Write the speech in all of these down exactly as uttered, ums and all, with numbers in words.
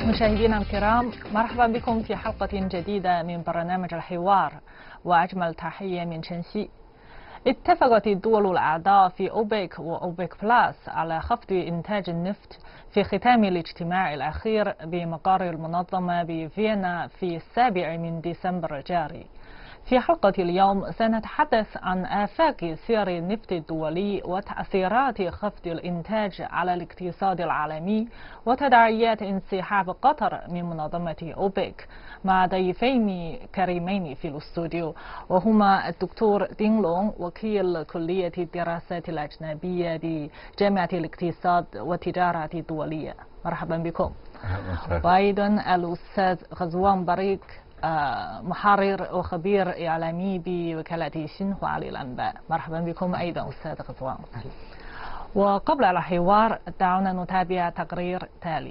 مشاهدينا الكرام، مرحبا بكم في حلقة جديدة من برنامج الحوار، وأجمل تحية من شنسي. اتفقت الدول الأعضاء في أوبك وأوبك بلاس على خفض إنتاج النفط في ختام الاجتماع الأخير بمقر المنظمة بفيينا في السابع من ديسمبر الجاري. في حلقة اليوم سنتحدث عن آفاق سعر النفط الدولي وتأثيرات خفض الإنتاج على الاقتصاد العالمي وتداعيات انسحاب قطر من منظمة أوبك، مع ضيفين كريمين في الاستوديو، وهما الدكتور دين لونغ وكيل كلية الدراسات الأجنبية بجامعة الاقتصاد والتجارة الدولية. مرحبا بكم. وأيضا الأستاذ غزوان بريك، محرر وخبير إعلامي بوكالة شنهوا للأنباء. مرحبا بكم أيضا أستاذ غزوان. وقبل الحوار دعونا نتابع تقرير تالي.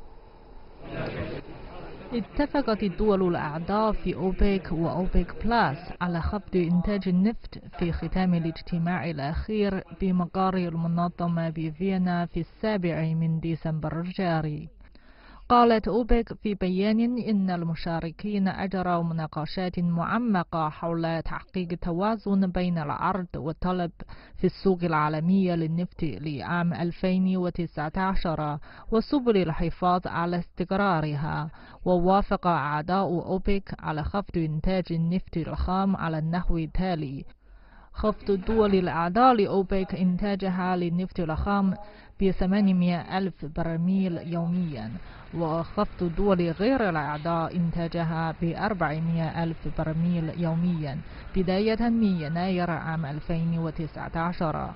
اتفقت الدول الأعضاء في أوبك وأوبك بلاس على خفض إنتاج النفط في ختام الاجتماع الأخير بمقر المنظمة بفيينا في السابع من ديسمبر الجاري. قالت أوبك في بيان إن المشاركين أجروا مناقشات معمقة حول تحقيق توازن بين العرض والطلب في السوق العالمية للنفط لعام ألفين وتسعة عشر وسبل الحفاظ على استقرارها. ووافق أعضاء أوبك على خفض إنتاج النفط الخام على النحو التالي: خفض الدول الأعضاء لأوبك إنتاجها للنفط الخام بثمانمائة ألف برميل يوميا، وخفض الدول غير الأعضاء إنتاجها بأربعمائة ألف برميل يوميا بداية من يناير عام ألفين وتسعة عشر.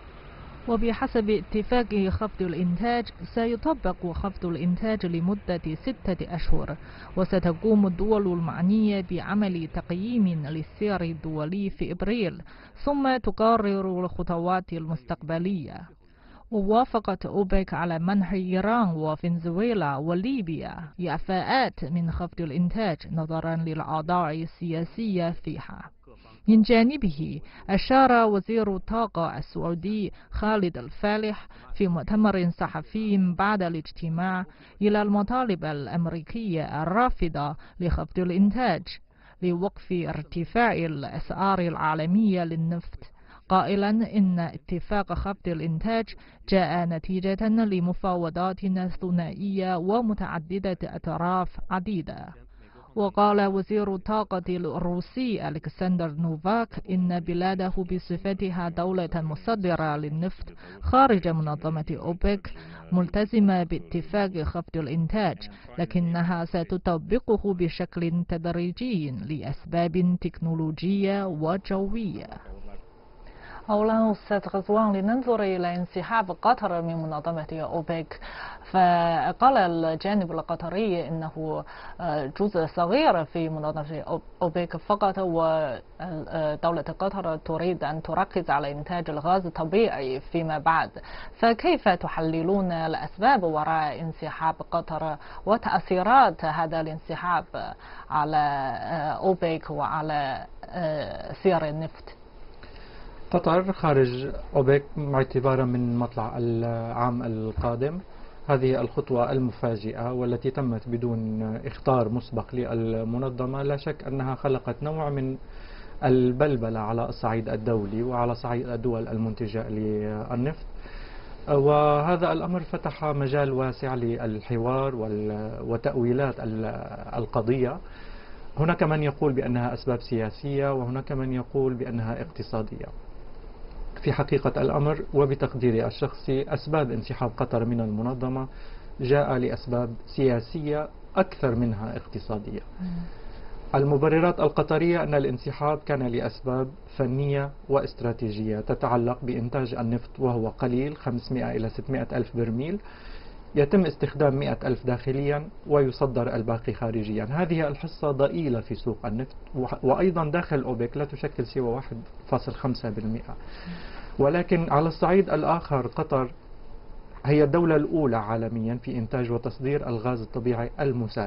وبحسب اتفاق خفض الإنتاج سيطبق خفض الإنتاج لمدة ستة أشهر، وستقوم الدول المعنية بعمل تقييم للسعر الدولي في إبريل، ثم تقرر الخطوات المستقبلية. ووافقت أوبك على منح إيران وفنزويلا وليبيا إعفاءات من خفض الإنتاج نظرا للأوضاع السياسية فيها. من جانبه أشار وزير الطاقة السعودي خالد الفالح في مؤتمر صحفي بعد الاجتماع إلى المطالب الأمريكية الرافضة لخفض الإنتاج لوقف ارتفاع الأسعار العالمية للنفط، قائلا إن اتفاق خفض الإنتاج جاء نتيجة لمفاوضات ثنائية ومتعددة أطراف عديدة. وقال وزير الطاقة الروسي ألكسندر نوفاك إن بلاده بصفتها دولة مصدرة للنفط خارج منظمة أوبك ملتزمة باتفاق خفض الإنتاج، لكنها ستطبقه بشكل تدريجي لأسباب تكنولوجية وجوية. أولا أستاذ غزوان، لننظر إلى انسحاب قطر من منظمة أوبك. فقال الجانب القطري إنه جزء صغير في منظمة أوبك فقط، ودولة قطر تريد أن تركز على إنتاج الغاز الطبيعي فيما بعد. فكيف تحللون الأسباب وراء انسحاب قطر وتأثيرات هذا الانسحاب على أوبك وعلى سعر النفط؟ قطر خارج أوبك اعتبارا من مطلع العام القادم. هذه الخطوة المفاجئة والتي تمت بدون إخطار مسبق للمنظمة لا شك أنها خلقت نوع من البلبلة على الصعيد الدولي وعلى صعيد الدول المنتجة للنفط، وهذا الأمر فتح مجال واسع للحوار وتأويلات القضية. هناك من يقول بأنها أسباب سياسية وهناك من يقول بأنها اقتصادية. في حقيقة الأمر وبتقديري الشخصي أسباب انسحاب قطر من المنظمة جاء لأسباب سياسية أكثر منها اقتصادية. المبررات القطرية أن الانسحاب كان لأسباب فنية واستراتيجية تتعلق بإنتاج النفط وهو قليل خمسمائة إلى ستمائة ألف برميل، يتم استخدام مئة ألف داخليا ويصدر الباقي خارجيا. هذه الحصة ضئيلة في سوق النفط، وأيضا داخل أوبك لا تشكل سوى واحد فاصلة خمسة بالمئة. ولكن على الصعيد الآخر قطر هي الدولة الأولى عالميا في إنتاج وتصدير الغاز الطبيعي المسال.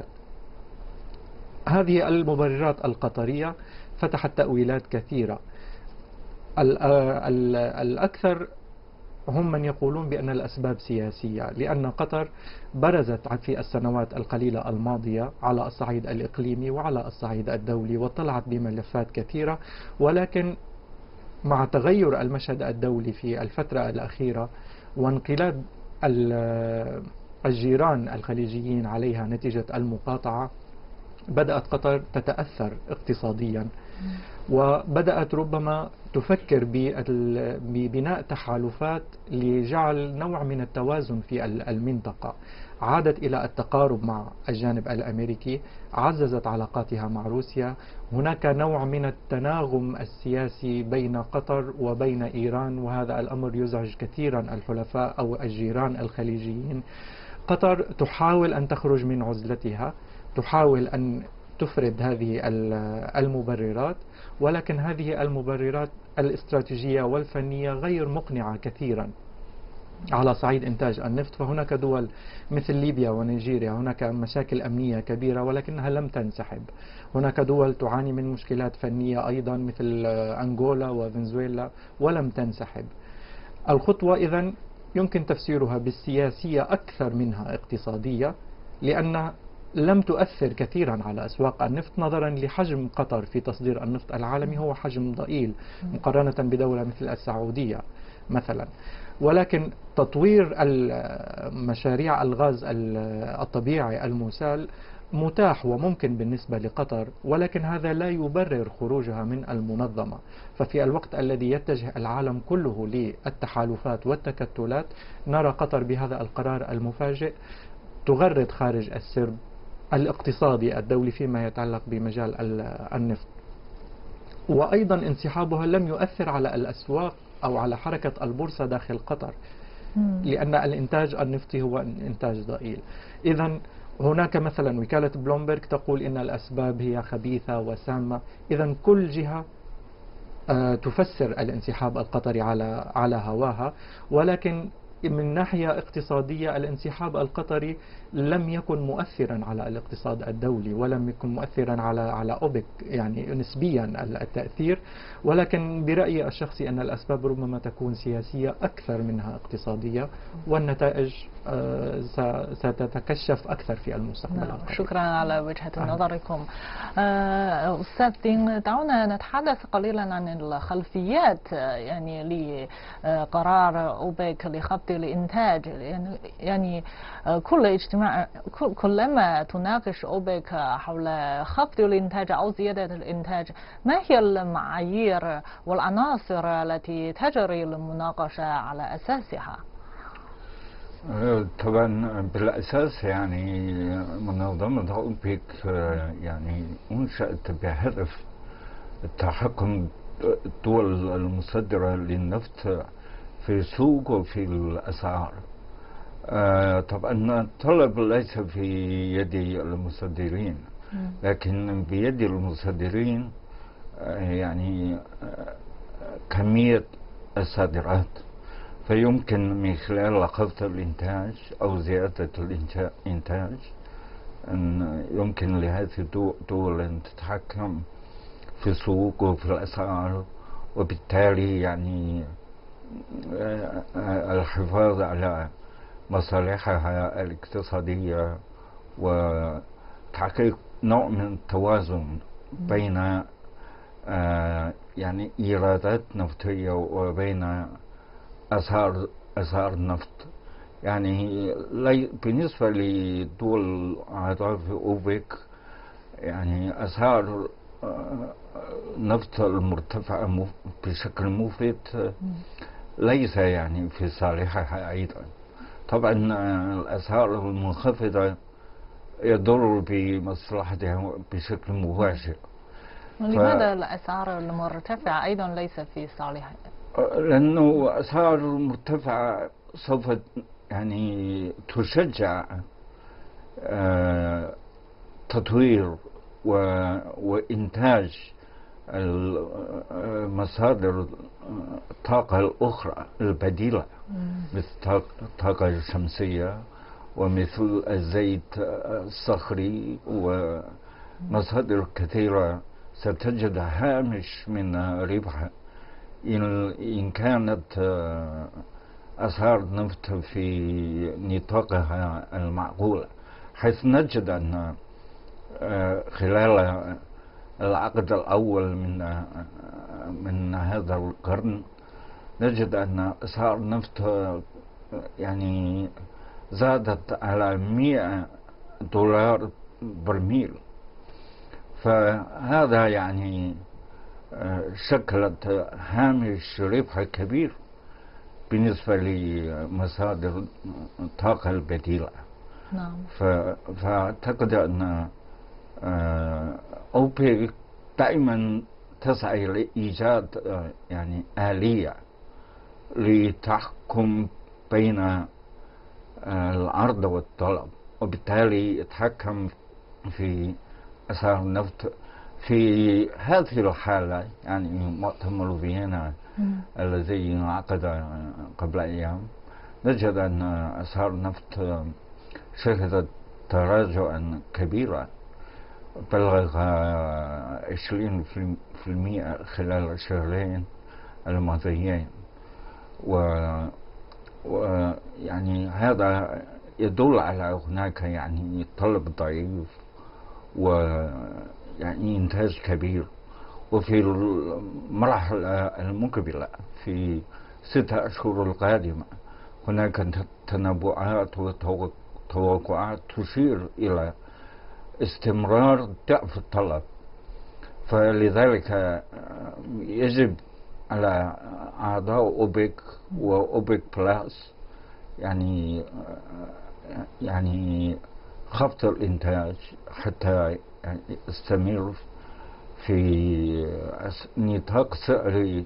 هذه المبررات القطرية فتحت تأويلات كثيرة. الأكثر هم من يقولون بأن الأسباب سياسية، لأن قطر برزت في السنوات القليلة الماضية على الصعيد الإقليمي وعلى الصعيد الدولي وطلعت بملفات كثيرة، ولكن مع تغير المشهد الدولي في الفترة الأخيرة وانقلاب الجيران الخليجيين عليها نتيجة المقاطعة، بدأت قطر تتأثر اقتصاديا، وبدأت ربما تفكر ببناء تحالفات لجعل نوع من التوازن في المنطقة. عادت إلى التقارب مع الجانب الأمريكي، عززت علاقاتها مع روسيا. هناك نوع من التناغم السياسي بين قطر وبين إيران، وهذا الأمر يزعج كثيرا الحلفاء أو الجيران الخليجيين. قطر تحاول أن تخرج من عزلتها، تحاول أن تفرد هذه المبررات، ولكن هذه المبررات الاستراتيجية والفنية غير مقنعة كثيرا على صعيد إنتاج النفط. فهناك دول مثل ليبيا ونيجيريا هناك مشاكل أمنية كبيرة ولكنها لم تنسحب. هناك دول تعاني من مشكلات فنية أيضا مثل أنغولا وفنزويلا ولم تنسحب. الخطوة إذن يمكن تفسيرها بالسياسية أكثر منها اقتصادية، لأن لم تؤثر كثيرا على أسواق النفط نظرا لحجم قطر في تصدير النفط العالمي، هو حجم ضئيل مقارنة بدولة مثل السعودية مثلا. ولكن تطوير مشاريع الغاز الطبيعي المسال متاح وممكن بالنسبة لقطر، ولكن هذا لا يبرر خروجها من المنظمة. ففي الوقت الذي يتجه العالم كله للتحالفات والتكتلات، نرى قطر بهذا القرار المفاجئ تغرد خارج السرب الاقتصادي الدولي فيما يتعلق بمجال النفط. وأيضا انسحابها لم يؤثر على الأسواق أو على حركة البورصة داخل قطر، لأن الإنتاج النفطي هو إنتاج ضئيل. إذا هناك مثلا وكالة بلومبرج تقول إن الأسباب هي خبيثة وسامة. إذا كل جهة تفسر الانسحاب القطري على على هواها، ولكن من ناحية اقتصادية الانسحاب القطري لم يكن مؤثرا على الاقتصاد الدولي ولم يكن مؤثرا على على أوبك يعني نسبيا التأثير. ولكن برأيي الشخصي أن الأسباب ربما تكون سياسية أكثر منها اقتصادية، والنتائج ستتكشف أكثر في المستقبل. نعم، شكرا على وجهة نظركم. أستاذ دين، دعونا نتحدث قليلا عن الخلفيات يعني لقرار أوبك لخفض الإنتاج. يعني, يعني كل اجتماع كلما تناقش أوبك حول خفض الإنتاج أو زيادة الإنتاج، ما هي المعايير والعناصر التي تجري المناقشة على أساسها؟ طبعا بالأساس يعني منظمة أوبك يعني أنشأت بهدف التحكم الدول المصدرة للنفط في السوق وفي الأسعار. طبعا الطلب ليس في يد المصدرين، لكن بيد المصدرين يعني كمية الصادرات، فيمكن من خلال خفض الإنتاج أو زيادة الإنتاج أن يمكن لهذه الدول أن تتحكم في السوق وفي الأسعار، وبالتالي يعني الحفاظ على مصالحها الاقتصادية وتحقيق نوع من التوازن بين يعني إيرادات نفطية وبين أسعار أسعار النفط. يعني بالنسبة لدول أعضاء في أوبك يعني أسعار النفط المرتفعة بشكل مفرط ليس يعني في صالحها أيضا. طبعا الأسعار المنخفضة يضر بمصلحتها بشكل مباشر. لماذا ف... الأسعار المرتفعة أيضا ليس في صالحها؟ لأنه أسعار مرتفعة سوف يعني تشجع آه تطوير و... وإنتاج المصادر الطاقة الأخرى البديلة مثل الطاقة الشمسية ومثل الزيت الصخري ومصادر كثيرة ستجد هامش من ربح إن كانت أسعار النفط في نطاقها المعقول، حيث نجد أن خلال العقد الأول من من هذا القرن نجد أن أسعار النفط يعني زادت على مئة دولار برميل، فهذا يعني شكلت هامش ربح كبير بالنسبة لمصادر الطاقة البديلة. نعم. فأعتقد أن أوبك دائما تسعى لإيجاد يعني آلية لتحكم بين العرض والطلب، وبالتالي يتحكم في أسعار النفط. في هذه الحالة يعني مؤتمر فيينا الذي انعقد قبل أيام نجد أن أسعار النفط شهدت تراجعا كبيرا بلغ عشرين في المئة خلال الشهرين الماضيين، ويعني هذا يدل على هناك يعني طلب ضعيف ويعني إنتاج كبير. وفي المرحلة المقبلة في ستة أشهر القادمة هناك تنبؤات وتوقعات تشير إلى استمرار ضعف الطلب، فلذلك يجب على أعضاء أوبك وأوبك بلاس يعني يعني خفض الإنتاج حتى يستمر في نطاق سعري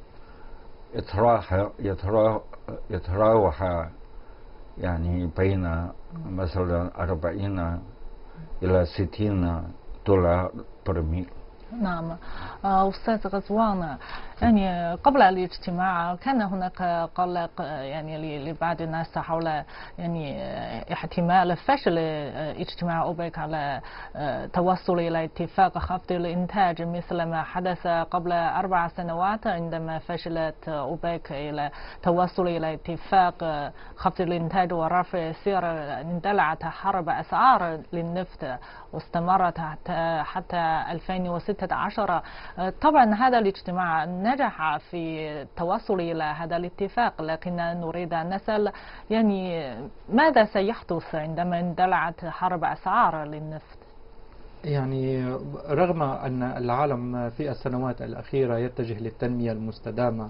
يتراوح يعني بين مثلا أربعين إلى ستين دولار برميل. نعم. أستاذ غزوان، يعني قبل الاجتماع كان هناك قلق يعني لبعض الناس حول يعني احتمال فشل اجتماع أوبك على توصل إلى اتفاق خفض الإنتاج مثل ما حدث قبل أربع سنوات عندما فشلت أوبك إلى توصل إلى اتفاق خفض الإنتاج ورفع السعر. اندلعت حرب أسعار للنفط واستمرت حتى حتى ألفين وستة عشر. طبعا هذا الاجتماع نجح في التوصل إلى هذا الاتفاق، لكن نريد أن نسأل يعني ماذا سيحدث عندما اندلعت حرب أسعار للنفط؟ يعني رغم أن العالم في السنوات الأخيرة يتجه للتنمية المستدامة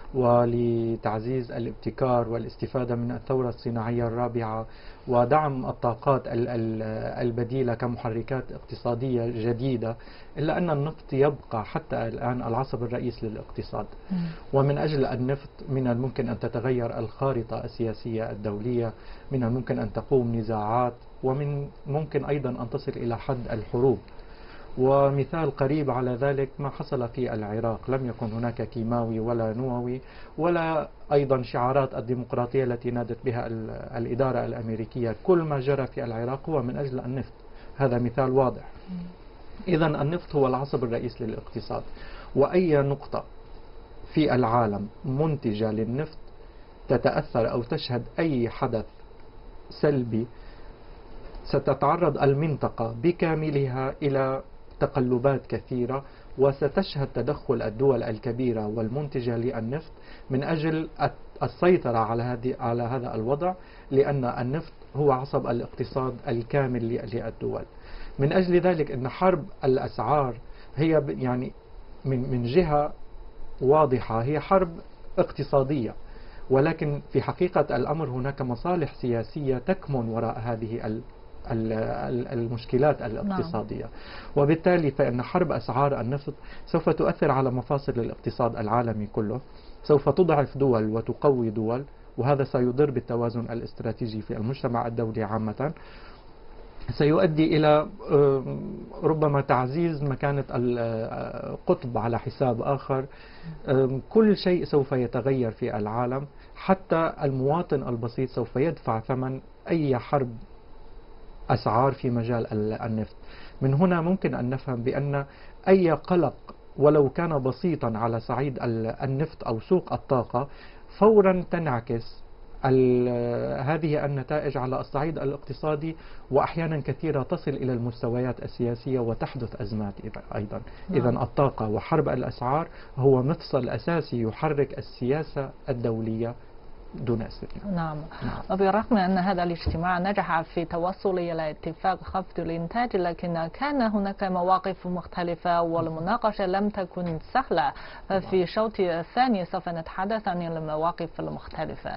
ولتعزيز الابتكار والاستفادة من الثورة الصناعية الرابعة ودعم الطاقات البديلة كمحركات اقتصادية جديدة، إلا أن النفط يبقى حتى الآن العصب الرئيس للاقتصاد. ومن أجل النفط من الممكن أن تتغير الخارطة السياسية الدولية، من الممكن أن تقوم نزاعات، ومن ممكن أيضا أن تصل إلى حد الحروب. ومثال قريب على ذلك ما حصل في العراق، لم يكن هناك كيماوي ولا نووي ولا أيضا شعارات الديمقراطية التي نادت بها الإدارة الأمريكية. كل ما جرى في العراق هو من أجل النفط، هذا مثال واضح. إذا النفط هو العصب الرئيس للاقتصاد، وأي نقطة في العالم منتجة للنفط تتأثر أو تشهد أي حدث سلبي ستتعرض المنطقة بكاملها إلى تقلبات كثيرة، وستشهد تدخل الدول الكبيرة والمنتجة للنفط من أجل السيطرة على هذه على هذا الوضع، لأن النفط هو عصب الاقتصاد الكامل للدول. من أجل ذلك أن حرب الأسعار هي يعني من من جهة واضحة هي حرب اقتصادية، ولكن في حقيقة الأمر هناك مصالح سياسية تكمن وراء هذه المشكلات الاقتصادية. وبالتالي فإن حرب أسعار النفط سوف تؤثر على مفاصل الاقتصاد العالمي كله، سوف تضعف دول وتقوي دول، وهذا سيضر بالتوازن الاستراتيجي في المجتمع الدولي عامة، سيؤدي إلى ربما تعزيز مكانة القطب على حساب آخر. كل شيء سوف يتغير في العالم، حتى المواطن البسيط سوف يدفع ثمن أي حرب أسعار في مجال النفط. من هنا ممكن أن نفهم بأن أي قلق ولو كان بسيطا على صعيد النفط أو سوق الطاقة فورا تنعكس هذه النتائج على الصعيد الاقتصادي وأحيانا كثيرة تصل إلى المستويات السياسية وتحدث أزمات أيضا. إذا الطاقة وحرب الأسعار هو مفصل أساسي يحرك السياسة الدولية دون استثناء. نعم. نعم. وبرغم أن هذا الاجتماع نجح في توصل إلى اتفاق خفض الإنتاج، لكن كان هناك مواقف مختلفة والمناقشة لم تكن سهلة. في الشوط الثاني سوف نتحدث عن المواقف المختلفة.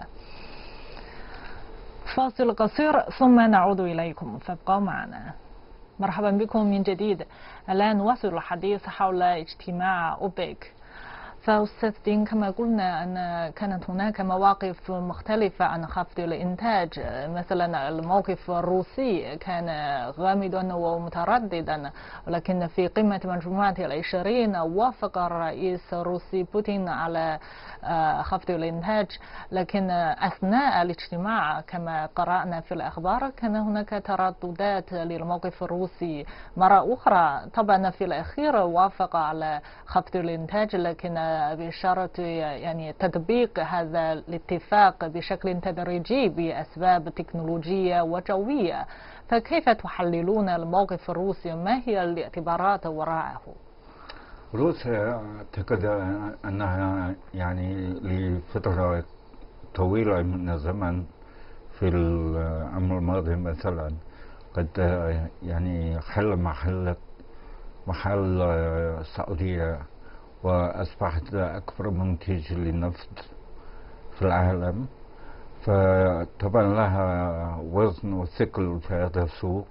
فاصل قصير ثم نعود إليكم، فابقوا معنا. مرحبا بكم من جديد. الآن نواصل الحديث حول اجتماع أوبك. فأستاذ دين، كما قلنا أن كانت هناك مواقف مختلفة عن خفض الإنتاج، مثلا الموقف الروسي كان غامضا ومترددا، ولكن في قمة مجموعة العشرين وافق الرئيس الروسي بوتين على خفض الإنتاج. لكن أثناء الاجتماع كما قرأنا في الأخبار كان هناك ترددات للموقف الروسي مرة أخرى. طبعا في الأخير وافق على خفض الإنتاج، لكن بشرط يعني تطبيق هذا الاتفاق بشكل تدريجي بأسباب تكنولوجية وجوية. فكيف تحللون الموقف الروسي؟ ما هي الاعتبارات وراءه؟ روسيا اعتقد أنها يعني لفترة طويلة من الزمن في العام الماضي مثلا قد يعني حل محل محل السعودية، وأصبحت أكبر منتج للنفط في العالم، فطبعا لها وزن وثقل في هذا السوق.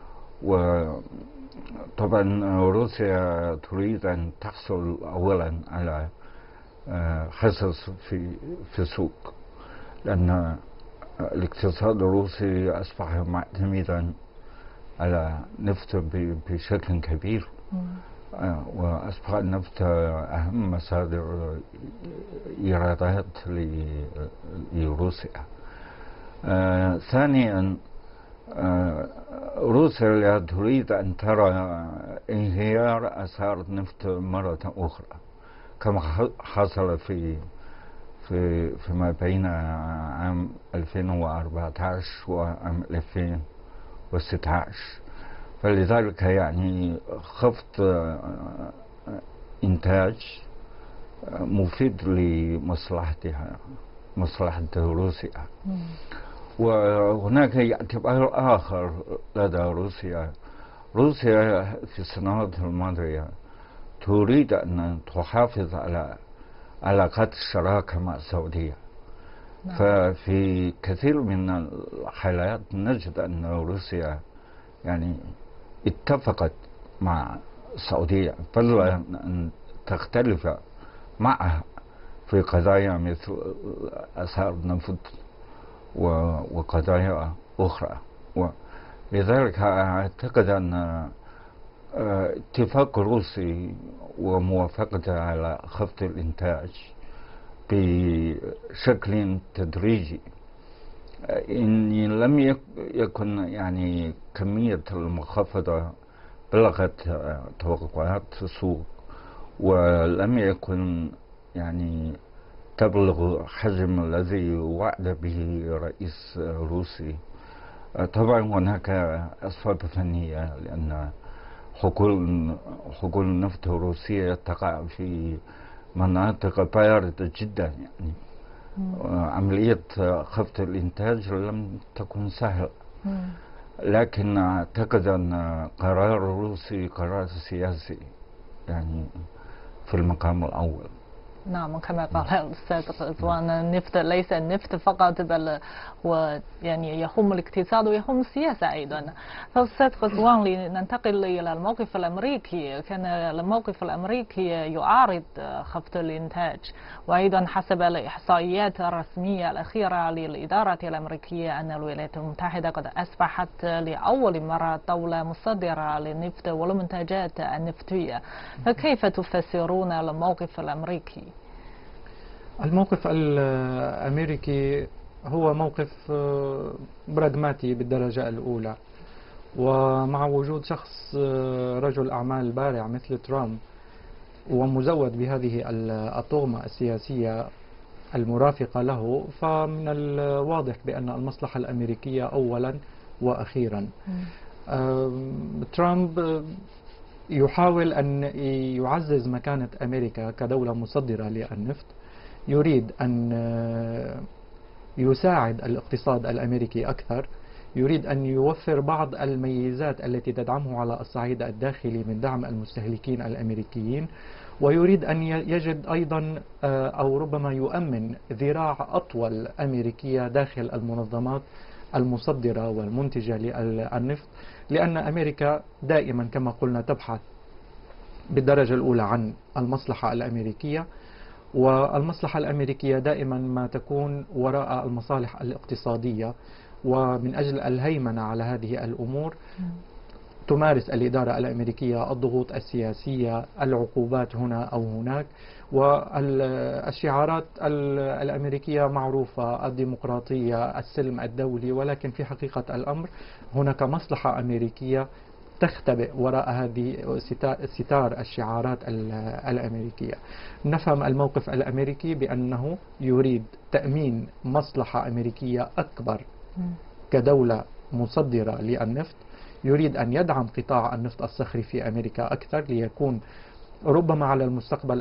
وطبعا روسيا تريد أن تحصل أولا على حصص في في السوق، لأن الاقتصاد الروسي أصبح معتمدا على نفط بشكل كبير، وأصبح النفط أهم مصادر إيرادات لروسيا. آه ثانيا آه روسيا تريد أن ترى انهيار أسعار النفط مرة أخرى كما حصل في في فيما بين عام ألفين وأربعة عشر وعام ألفين وستة عشر. فلذلك يعني خفض إنتاج مفيد لمصلحتها، مصلحة روسيا. وهناك اعتبار آخر لدى روسيا. روسيا في السنوات الماضية تريد أن تحافظ على علاقات الشراكة مع السعودية. ففي كثير من الحالات نجد أن روسيا يعني اتفقت مع السعودية بل أن تختلف معها في قضايا مثل أسعار النفط وقضايا أخرى. ولذلك أعتقد أن اتفاق روسي وموافقته على خفض الإنتاج بشكل تدريجي، إن لم يكن يعني كمية المخفضة بلغت توقعات السوق، ولم يكن يعني تبلغ حجم الذي وعد به رئيس روسي. طبعا هناك أسباب فنية، لأن حقول حقول النفط الروسية تقع في مناطق باردة جدا، يعني عملية خفض الإنتاج لم تكن سهلة. لكن أعتقد أن قرار الروسي قرار سياسي يعني في المقام الأول. نعم، كما قال الأستاذ رضوان، النفط ليس النفط فقط بل هو يعني يهم الاقتصاد ويهم السياسة أيضا. فأستاذ رضوان، لننتقل إلى الموقف الأمريكي. كان الموقف الأمريكي يعارض خفض الإنتاج، وأيضا حسب الإحصائيات الرسمية الأخيرة للإدارة الأمريكية أن الولايات المتحدة قد أصبحت لأول مرة دولة مصدرة للنفط والمنتجات النفطية. فكيف تفسرون الموقف الأمريكي؟ الموقف الأمريكي هو موقف براغماتي بالدرجة الأولى، ومع وجود شخص رجل أعمال بارع مثل ترامب ومزود بهذه الطغمة السياسية، المرافقة له، فمن الواضح بأن المصلحة الأمريكية أولا وأخيرا. ترامب يحاول أن يعزز مكانة أمريكا كدولة مصدرة للنفط، يريد أن يساعد الاقتصاد الأمريكي أكثر، يريد أن يوفر بعض الميزات التي تدعمه على الصعيد الداخلي من دعم المستهلكين الأمريكيين، ويريد أن يجد أيضا أو ربما يؤمن ذراع أطول أمريكية داخل المنظمات المصدرة والمنتجة للنفط، لأن أمريكا دائما كما قلنا تبحث بالدرجة الأولى عن المصلحة الأمريكية، والمصلحة الأمريكية دائما ما تكون وراء المصالح الاقتصادية، ومن أجل الهيمنة على هذه الأمور تمارس الإدارة الأمريكية الضغوط السياسية، العقوبات هنا أو هناك، والشعارات الأمريكية معروفة، الديمقراطية، السلم الدولي، ولكن في حقيقة الأمر هناك مصلحة أمريكية تختبئ وراء هذه ستار الشعارات الأمريكية. نفهم الموقف الأمريكي بأنه يريد تأمين مصلحة أمريكية أكبر كدولة مصدرة للنفط، يريد أن يدعم قطاع النفط الصخري في أمريكا أكثر، ليكون ربما على المستقبل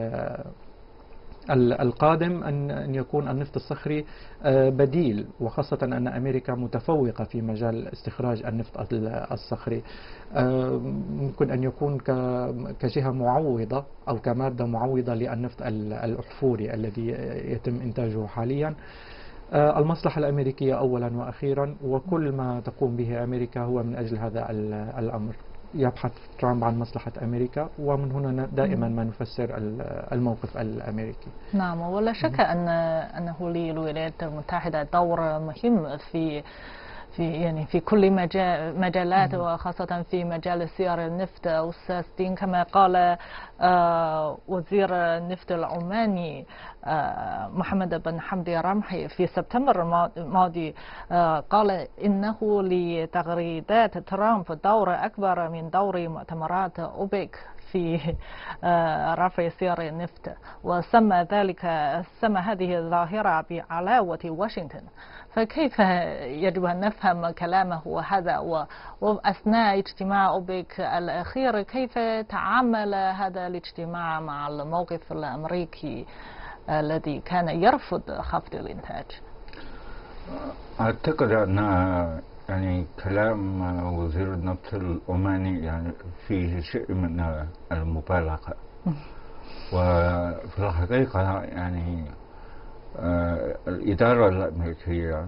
القادم أن يكون النفط الصخري بديل، وخاصة أن أمريكا متفوقة في مجال استخراج النفط الصخري، ممكن أن يكون كجهة معوضة أو كمادة معوضة للنفط الأحفوري الذي يتم إنتاجه حاليا. المصلحة الأمريكية أولا وأخيرا، وكل ما تقوم به أمريكا هو من أجل هذا الأمر. يبحث ترامب عن مصلحة أمريكا، ومن هنا دائما ما نفسر الموقف الأمريكي. نعم، ولا شك أن أنه للولايات المتحدة دور مهم في في يعني في كل مجال مجالات، وخاصة في مجال سير النفط. أستاذ دين، كما قال آه وزير النفط العماني آه محمد بن حمدي رمحي في سبتمبر الماضي، آه قال إنه لتغريدات ترامب دور أكبر من دور مؤتمرات أوبك في رفع سعر النفط، وسمى ذلك سمى هذه الظاهرة بعلاوة واشنطن. فكيف يجب أن نفهم كلامه هذا؟ وأثناء اجتماع أوبك الأخير كيف تعامل هذا الاجتماع مع الموقف الأمريكي الذي كان يرفض خفض الإنتاج؟ أعتقد أن يعني كلام وزير النفط العماني يعني فيه شيء من المبالغة، وفي الحقيقة يعني آه الإدارة الأمريكية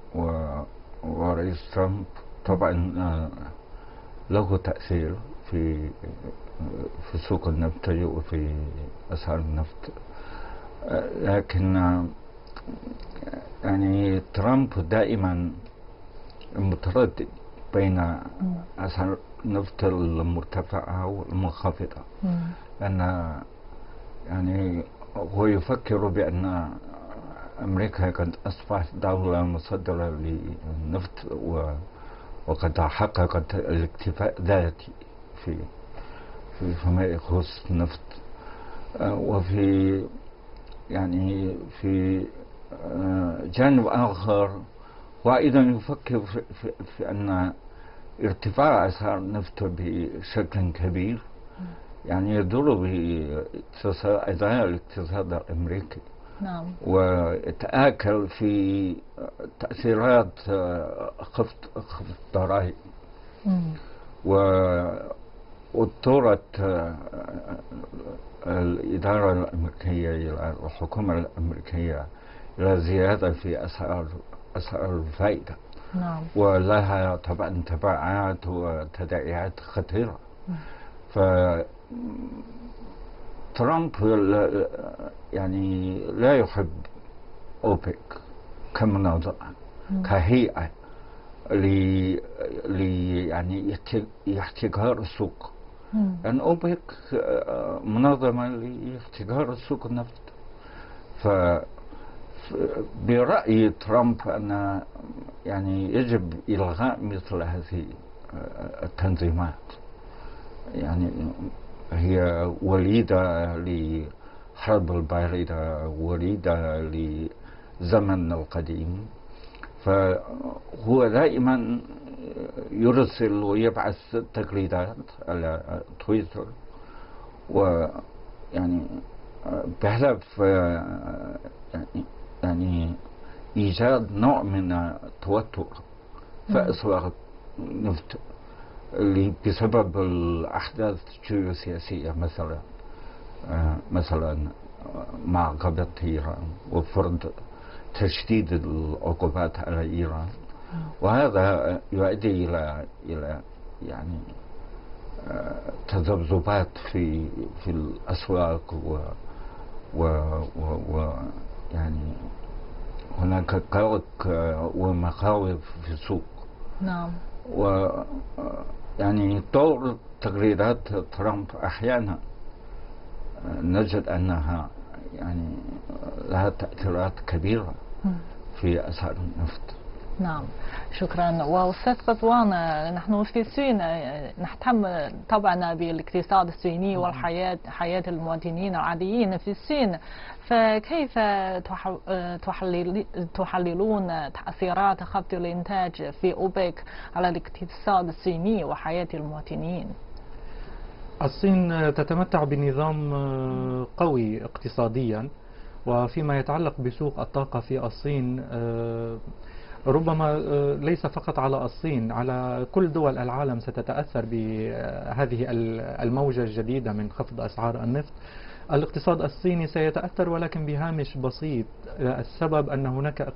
ورئيس ترامب طبعا آه له تأثير في في سوق النفط وفي أسعار النفط، آه لكن آه يعني ترامب دائما متردد بين أسعار النفط المرتفعة والمنخفضة، لأن يعني هو يفكر بأن أمريكا قد أصبحت دولة مصدرة للنفط وقد حققت الاكتفاء الذاتي في في فيما يخص النفط، وفي يعني في جانب آخر وأيضا يفكر في, في, في أن ارتفاع أسعار النفط بشكل كبير يعني يضر بأداء الاقتصاد الأمريكي. نعم. ويتآكل في تأثيرات خفض خفض الضرائب، واضطرت الإدارة الأمريكية الحكومة الأمريكية إلى زيادة في أسعار أسعار الفائدة. نعم. ولها طبعا تبعات وتداعيات خطيرة. ف ترامب يعني لا يحب أوبك كمنظمة كهيئة ل يعني لاحتكار السوق، لأن أوبك منظمة لاحتكار سوق النفط. ف برأي ترامب أن يعني يجب إلغاء مثل هذه التنظيمات، يعني هي وليدة الحرب الباردة وليدة لزمن القديم، فهو دائما يرسل ويبعث تغريدات على تويتر، ويعني بهدف يعني إيجاد نوع من التوتر في أسواق النفط اللي بسبب الأحداث الجيوسياسية، مثلا مثلا مع قبض إيران وفرض تشديد العقوبات على إيران، وهذا يؤدي إلى إلى يعني تذبذبات في في الأسواق و و و يعني هناك قلق ومخاوف في السوق. نعم. و يعني دور تغريدات ترامب أحيانا نجد أنها يعني لها تأثيرات كبيرة في أسعار النفط. نعم، شكرا. وأستاذ قطوان، نحن في الصين نهتم طبعا بالاقتصاد الصيني والحياة حياة المواطنين العاديين في الصين، فكيف تحللون تأثيرات خفض الإنتاج في أوبك على الاقتصاد الصيني وحياة المواطنين؟ الصين تتمتع بنظام قوي اقتصاديا، وفيما يتعلق بسوق الطاقة في الصين ربما ليس فقط على الصين، على كل دول العالم ستتأثر بهذه الموجة الجديدة من خفض أسعار النفط. الاقتصاد الصيني سيتأثر ولكن بهامش بسيط. السبب أن هناك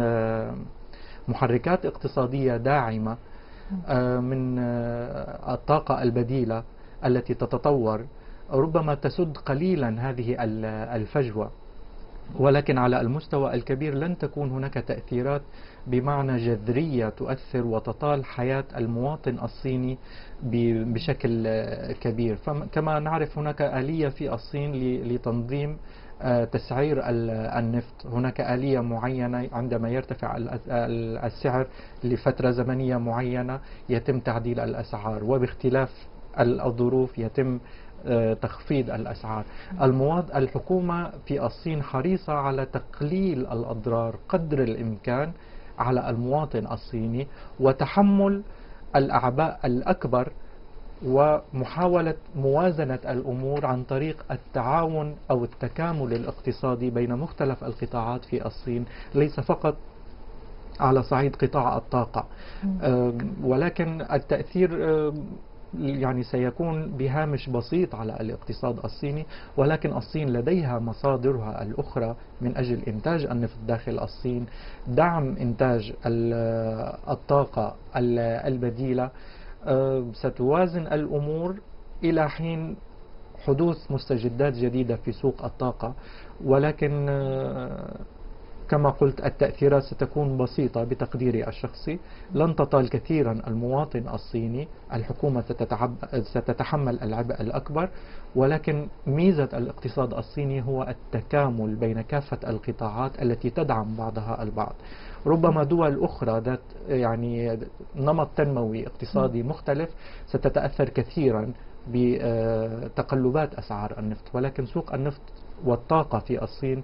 محركات اقتصادية داعمة من الطاقة البديلة التي تتطور، ربما تسد قليلا هذه الفجوة، ولكن على المستوى الكبير لن تكون هناك تأثيرات بمعنى جذرية تؤثر وتطال حياة المواطن الصيني بشكل كبير. فكما نعرف هناك آلية في الصين لتنظيم تسعير النفط، هناك آلية معينة عندما يرتفع السعر لفترة زمنية معينة يتم تعديل الأسعار، وباختلاف الظروف يتم تخفيض الأسعار. المواطن الحكومة في الصين حريصة على تقليل الأضرار قدر الإمكان على المواطن الصيني، وتحمل الأعباء الأكبر، ومحاولة موازنة الأمور عن طريق التعاون أو التكامل الاقتصادي بين مختلف القطاعات في الصين، ليس فقط على صعيد قطاع الطاقة، ولكن التأثير يعني سيكون بهامش بسيط على الاقتصاد الصيني، ولكن الصين لديها مصادرها الأخرى من أجل إنتاج النفط داخل الصين، دعم إنتاج الطاقة البديلة، ستوازن الأمور إلى حين حدوث مستجدات جديدة في سوق الطاقة. ولكن كما قلت التأثيرات ستكون بسيطة بتقديري الشخصي، لن تطال كثيرا المواطن الصيني، الحكومة ستتحمل العبء الأكبر، ولكن ميزة الاقتصاد الصيني هو التكامل بين كافة القطاعات التي تدعم بعضها البعض. ربما دول أخرى ذات يعني نمط تنموي اقتصادي مختلف ستتأثر كثيرا بتقلبات أسعار النفط، ولكن سوق النفط والطاقة في الصين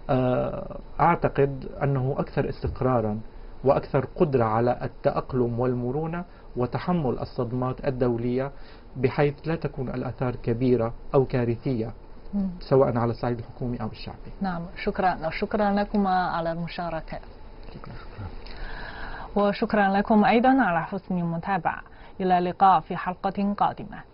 أعتقد أنه أكثر استقرارا وأكثر قدرة على التأقلم والمرونة وتحمل الصدمات الدولية، بحيث لا تكون الآثار كبيرة أو كارثية سواء على الصعيد الحكومي أو الشعبي. نعم، شكرا شكرا لكم على المشاركة. شكرا. وشكرا لكم أيضا على حسن المتابعة. إلى اللقاء في حلقة قادمة.